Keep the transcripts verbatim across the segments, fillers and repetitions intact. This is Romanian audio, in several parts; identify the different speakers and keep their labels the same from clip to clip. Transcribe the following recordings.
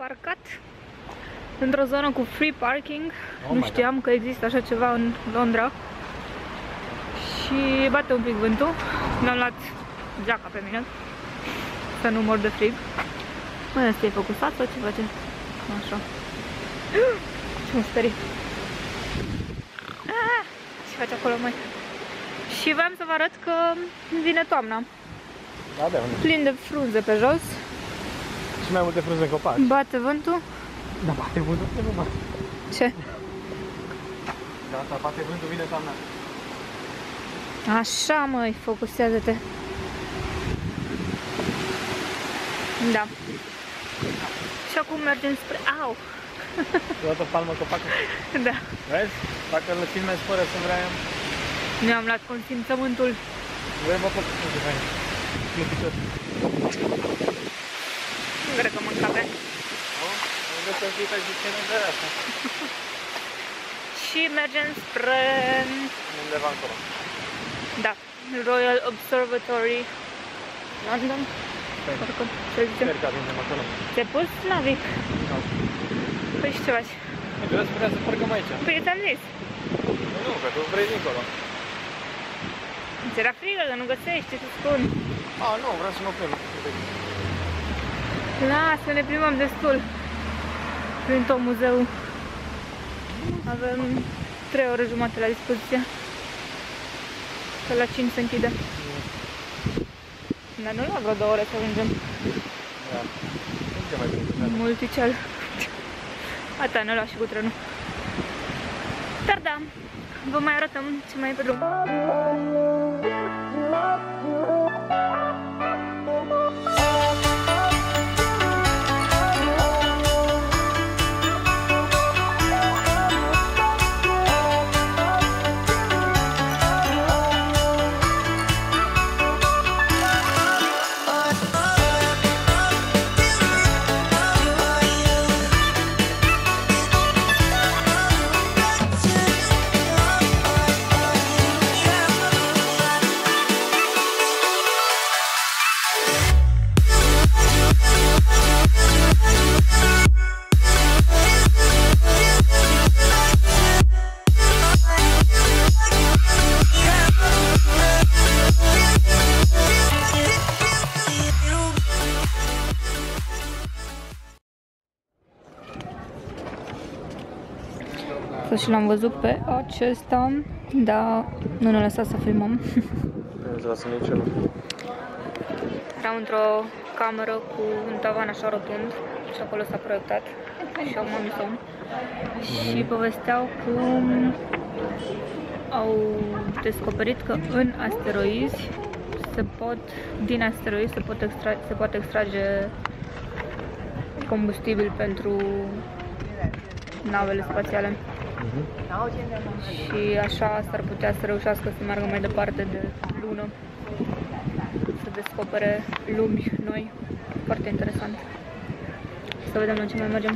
Speaker 1: parcat într-o zonă cu free parking.
Speaker 2: Oh,
Speaker 1: nu știam că există așa ceva în Londra. Și bate un pic vântul. Mi-am luat geaca pe mine să nu mor de frig. Măi, ăsta e focusat sau ce face? Așa. Ce mă sperie. Ah, ce face acolo, măi? Și vreau să vă arăt că vine toamna.
Speaker 2: Da, de unde?
Speaker 1: Plin de frunze pe jos.
Speaker 2: Și mai multe frunze în copaci.
Speaker 1: Bate vântul.
Speaker 2: Da, bate vântul, nu mă.
Speaker 1: Ce?
Speaker 2: Da, da, bate vântul, vine toamna.
Speaker 1: Așa, măi, focusează-te. Da. Și acum mergem spre... Au!
Speaker 2: I-a dat o palmă copacul.
Speaker 1: Da.
Speaker 2: Vezi? Dacă îl filmezi fără să vreau.
Speaker 1: Ne-am luat consimțământul.
Speaker 2: Vrei mă pot să fain. Nu picior.
Speaker 1: Nu cred că mă încape.
Speaker 2: Nu? Nu vreau să zic aici ce nu de asta.
Speaker 1: Și mergem spre...
Speaker 2: Undeva încolo.
Speaker 1: Da. Royal Observatory London. Oricum, să zicem.
Speaker 2: Sper că ajungem acolo.
Speaker 1: Te-ai pus, Navic?
Speaker 2: Nu.
Speaker 1: Păi și ce faci?
Speaker 2: Nu, vreau să vrea să parcăm aici.
Speaker 1: Păi ți-am zis.
Speaker 2: Nu, că tu vrei dincolo.
Speaker 1: Ți era frigă, că nu găsești, ce să spun.
Speaker 2: A, nu, vreau să mă plimb.
Speaker 1: Lasă, ne plimbăm destul prin tot muzeul. Avem trei ore jumate la dispoziție. Că la cinci se închide. Dar nu la vreo două ore să ajungem.
Speaker 2: Da. Nu te mai bine.
Speaker 1: Multicel. Ata, ne lua și cu trenul. Dar da, vă mai arătăm ce mai e pe drum. Și l-am văzut pe acesta, dar nu ne lăsa să filmăm.
Speaker 2: Nu lasă niciunul.
Speaker 1: Eram într-o cameră cu un tavan așa rotund și acolo s-a proiectat și au mami somn. Și povesteau cum au descoperit că în asteroizi se pot, din asteroizi se, pot extra, se poate extrage combustibil pentru navele spațiale. Și așa s-ar putea să reușească să meargă mai departe de lună, să descopere lumi noi. Foarte interesant. Să vedem la ce mai mergem.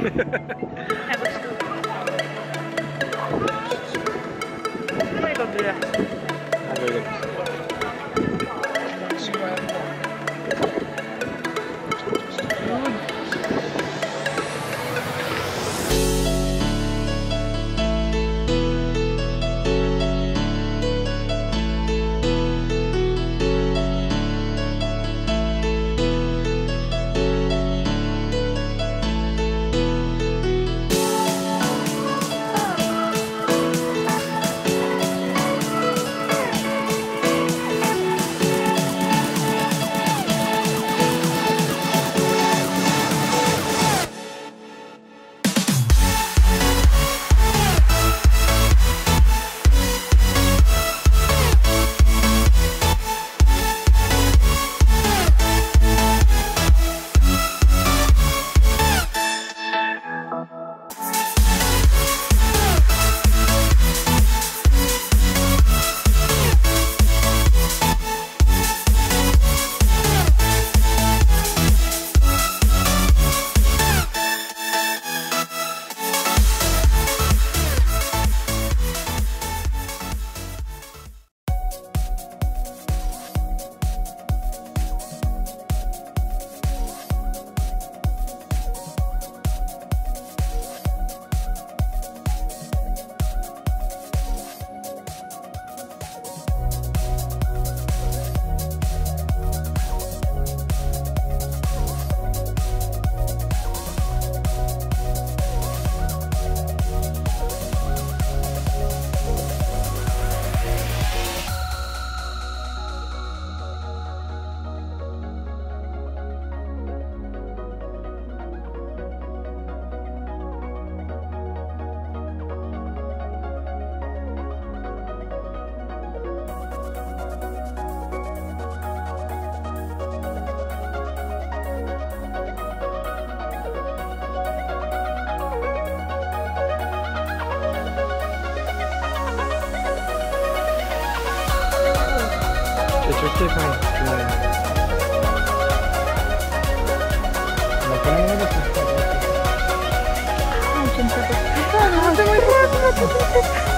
Speaker 1: Hai vă știu. Măi, copilă.
Speaker 2: Hai vă vedem. Ce fain? La care nu văd să fac.
Speaker 1: Nu, ce-mi s-a făcut. Nu, se mai poate.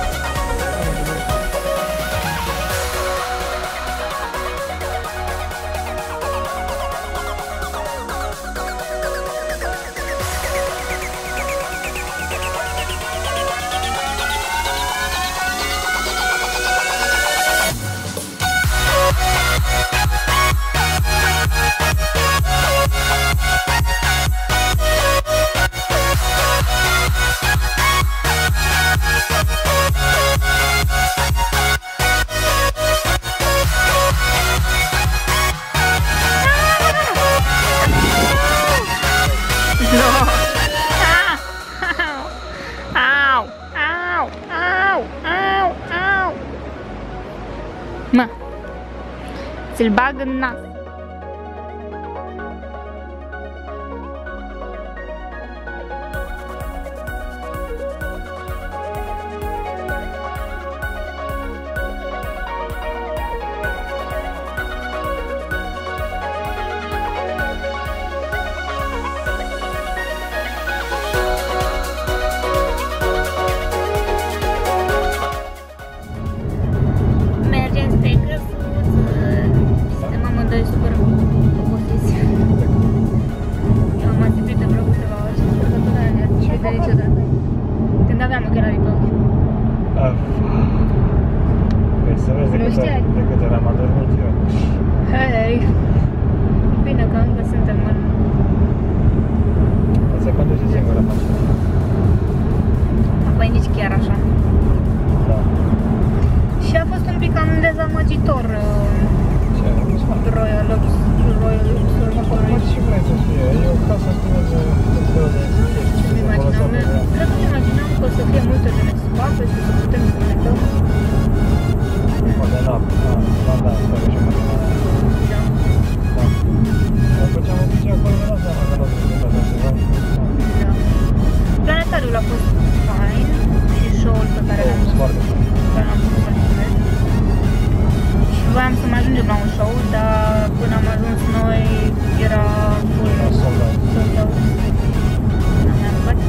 Speaker 1: Mă, ți-l bag în nas. Când aveam ochelarii pe ochi.
Speaker 2: Păi să vezi de câte, de câte eram adormit eu.
Speaker 1: Hei! Bine că încă suntem în...
Speaker 2: Se conduce singură mașina.
Speaker 1: Păi nici chiar așa.
Speaker 2: Da.
Speaker 1: Și a fost un pic cam dezamăgitor.
Speaker 2: Ce?
Speaker 1: Royal Oaks. Royal Oaks.
Speaker 2: Mă, ce vrei să fie? Eu ca să spune de tot de chestii.
Speaker 1: Nu imaginam, cred că nu imaginam că o să fie multe de nescoate și să putem să ne dăm.
Speaker 2: Poate n-am, n-am dat asta de jumătate.
Speaker 1: Da.
Speaker 2: Da. Dar făceam un pic acolo, nu am seama că nu se întâmplă așa ceva.
Speaker 1: Da. Planetariul a fost fain și show-ul pe care l-am făcut. Care l-am făcut să-l filmez. Și voiam să mai ajungem la un show, dar până am ajuns noi era full sold out. N-am mai apucat.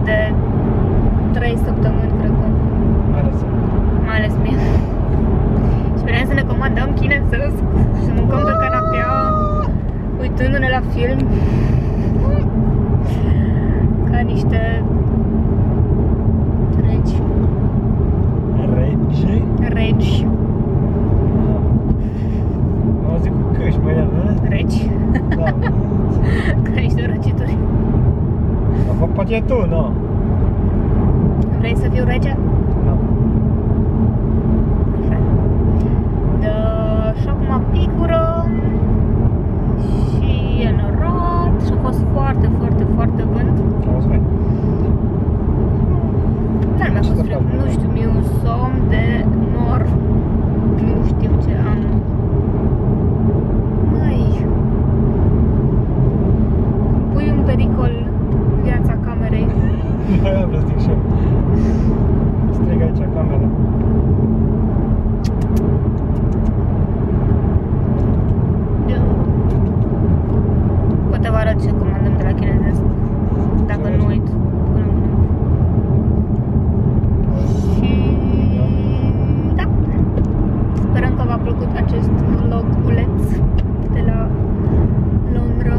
Speaker 1: de trei săptămâni, cred că.
Speaker 2: Mai ales.
Speaker 1: Mai ales mie. Și vreau să ne comandăm chinezesc, să mâncăm pe canapea, uitându-ne la film. Ca niște regi.
Speaker 2: Regi?
Speaker 1: Regi.
Speaker 2: Am auzit cu câși, mă ia, nu?
Speaker 1: Regi.
Speaker 2: Da.
Speaker 1: Ca niște răcituri.
Speaker 2: Dar poate e tu, nu?
Speaker 1: Vrei să fiu rege?
Speaker 2: Da.
Speaker 1: Așa. Da, și acum picură și e norat și a fost foarte, foarte, foarte vânt.
Speaker 2: Auzi, vai.
Speaker 1: Dar mi-a fost frig, nu știu, mi-e un somn de nor. Nu știu ce am. Măi, pui în pericol viața camerei.
Speaker 2: Aia vreau să zic și eu. Strig aici camera.
Speaker 1: Poate vă arăt ce comandăm de la chinezesc, dacă nu uit până mâine. Și da, sperăm că v-a plăcut acest vloguleț de la Londra.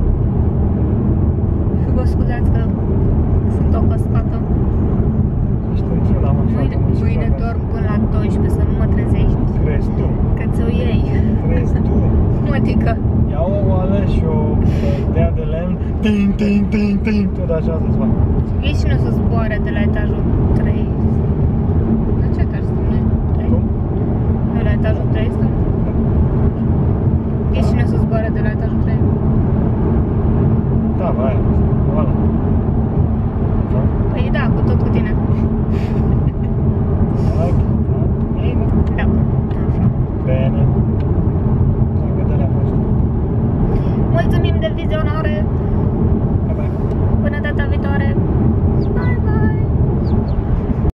Speaker 1: Și vă scuzați că sunt o căscată.
Speaker 2: Ești într-una, mă,
Speaker 1: Mâine,
Speaker 2: fata,
Speaker 1: mâine dorm până la douăsprezece, să nu mă trezești,
Speaker 2: Crezi tu?
Speaker 1: că ți-o iei.
Speaker 2: Crezi tu?
Speaker 1: Adică,
Speaker 2: Ia o oală și o dea de lemn. Ting, ting, ting, ting. Tot așa să-ți fac.
Speaker 1: ești cine o să zboare de la etajul trei? La ce etaj stăm noi? trei?
Speaker 2: Cum?
Speaker 1: Noi la etajul trei stăm? Ești cine o să zboare de la etajul trei?
Speaker 2: Da, vai. Oală. Da?
Speaker 1: Păi da, cu tot cu tine.
Speaker 2: Ok. Bine.
Speaker 1: Da. Așa.
Speaker 2: Bine. Dacă te le-a fost.
Speaker 1: Mulțumim de vizionare!